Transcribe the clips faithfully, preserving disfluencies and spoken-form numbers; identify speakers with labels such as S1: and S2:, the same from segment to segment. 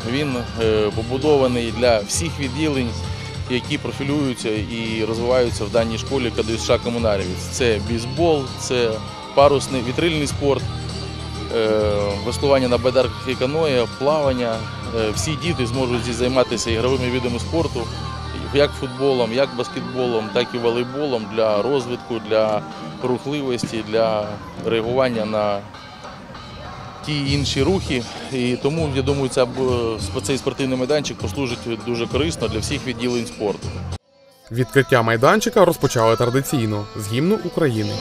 S1: Він побудований для всіх відділень, які профілюються і розвиваються в даній школі ка де ес ша Комунарівець. Це бейсбол, це парусний вітрильний спорт, веслування на байдарках і каное, плавання. Всі діти зможуть здесь займатися ігровими видами спорту, як футболом, як баскетболом, так і волейболом для розвитку, для рухливості, для реагування на ті інші рухи. І тому, я думаю, цей спортивний майданчик послужить дуже корисно для всіх відділень спорту.
S2: Відкриття майданчика розпочали традиційно з гімну України.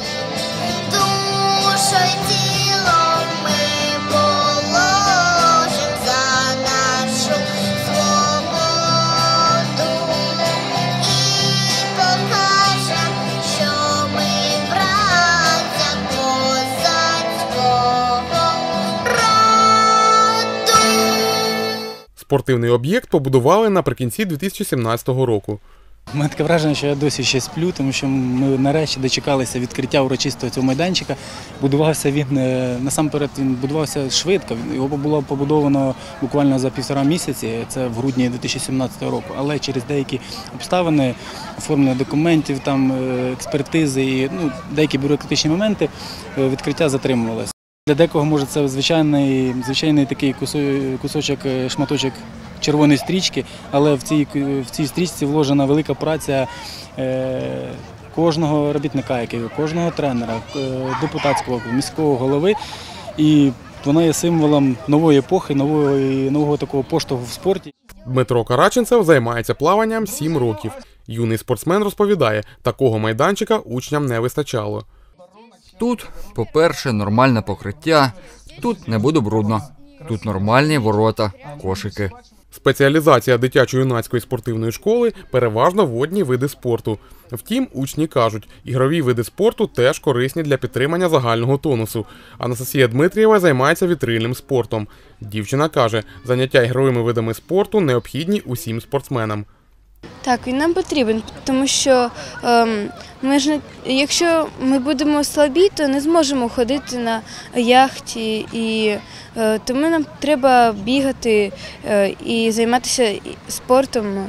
S2: Спортивний об'єкт побудували наприкінці дві тисячі сімнадцятого року.
S3: У мене таке враження, що я досі ще сплю, тому що ми нарешті дочекалися відкриття урочистого цього майданчика. Будувався він, насамперед, він будувався швидко, його було побудовано буквально за півтора місяці, це в грудні дві тисячі сімнадцятого року, але через деякі обставини, оформлення документів, там, експертизи і ну, деякі бюрократичні моменти, відкриття затримувалося. Для декого, може, це звичайний, звичайний такий кусочок, шматочок червоної стрічки, але в цій, в цій стрічці вложена велика праця е, кожного робітника, кожного тренера, депутатського, міського голови. І вона є символом нової епохи, нового, нового такого поштовху в спорті.
S2: Дмитро Караченцев займається плаванням сім років. Юний спортсмен розповідає, такого майданчика учням не вистачало.
S4: Тут, по-перше, нормальне покриття, тут не буде брудно, тут нормальні ворота, кошики.
S2: Спеціалізація дитячо-юнацької спортивної школи – переважно водні види спорту. Втім, учні кажуть, ігрові види спорту теж корисні для підтримання загального тонусу. Анастасія Дмитрієва займається вітрильним спортом. Дівчина каже, заняття ігровими видами спорту необхідні усім спортсменам.
S5: Так, він нам потрібен, тому що ем, ми ж не, якщо ми будемо слабі, то не зможемо ходити на яхті, і е, тому нам треба бігати е, і займатися спортом,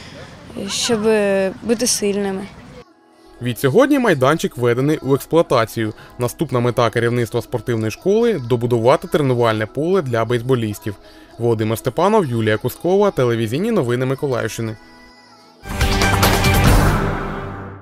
S5: щоб бути сильними.
S2: Відсьогодні майданчик введений у експлуатацію. Наступна мета керівництва спортивної школи – добудувати тренувальне поле для бейсболістів. Володимир Степанов, Юлія Кускова, телевізійні новини Миколаївщини.